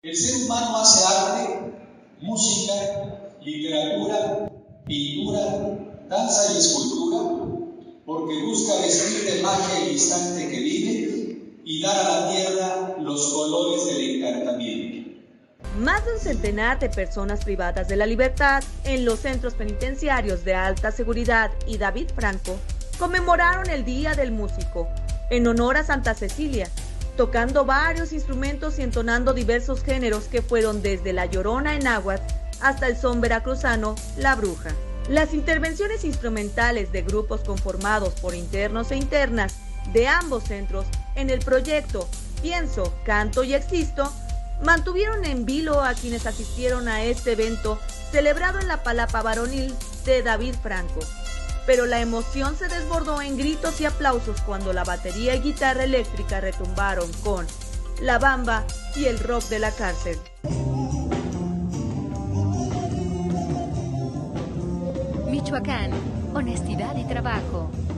El ser humano hace arte, música, literatura, pintura, danza y escultura, porque busca vestir de magia el instante que vive y dar a la tierra los colores del encantamiento. Más de un centenar de personas privadas de la libertad en los centros penitenciarios de alta seguridad y David Franco conmemoraron el Día del Músico en honor a Santa Cecilia, tocando varios instrumentos y entonando diversos géneros que fueron desde la llorona en náhuatl hasta el son veracruzano, la bruja. Las intervenciones instrumentales de grupos conformados por internos e internas de ambos centros en el proyecto Pienso, Canto y Existo mantuvieron en vilo a quienes asistieron a este evento celebrado en la palapa varonil de David Franco. Pero la emoción se desbordó en gritos y aplausos cuando la batería y guitarra eléctrica retumbaron con La Bamba y el rock de la cárcel. Michoacán, honestidad y trabajo.